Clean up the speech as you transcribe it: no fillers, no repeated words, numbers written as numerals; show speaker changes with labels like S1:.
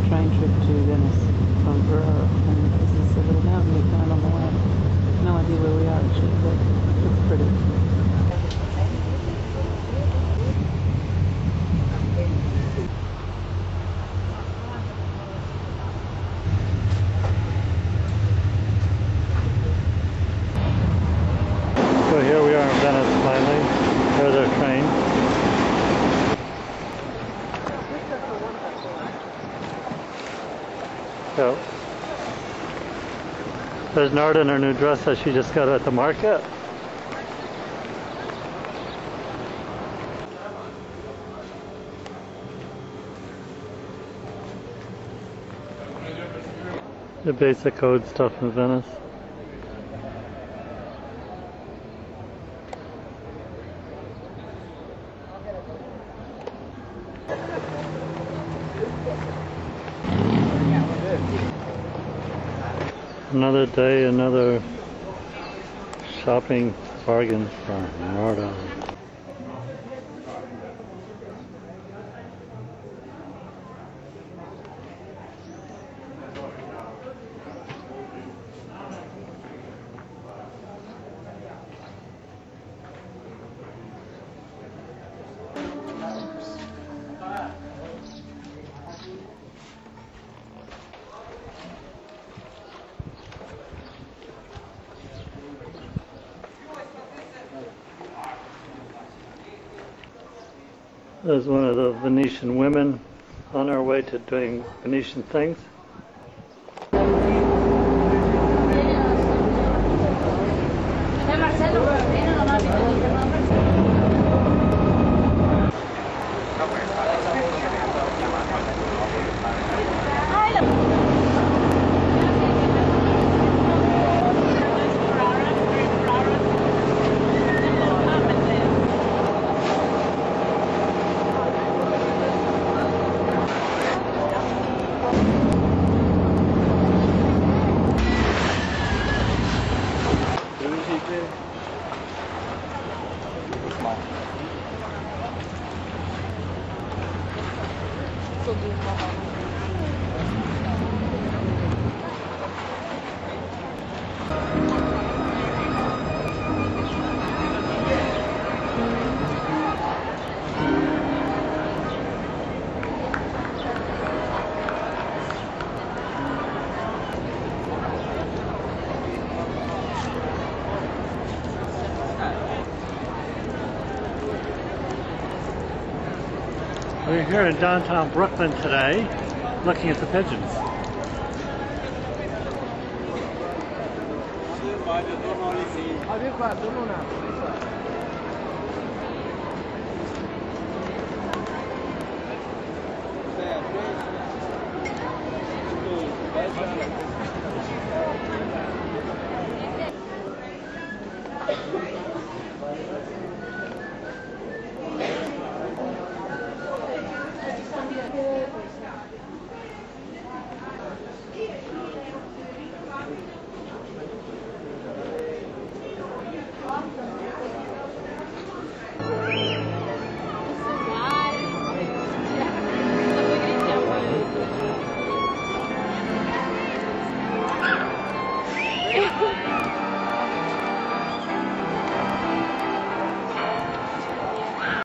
S1: train trip to Venice from Ferrara, and this is a little mountain we found on the way. No idea where we are actually, but it looks pretty.
S2: So here we are in Venice finally. There's our train. So there's Narda in her new dress that she just got at the market. The basic code stuff in Venice. Another day, another shopping bargain for Narda. There's one of the Venetian women on our way to doing Venetian things. We're here in downtown Brooklyn today, looking at the pigeons.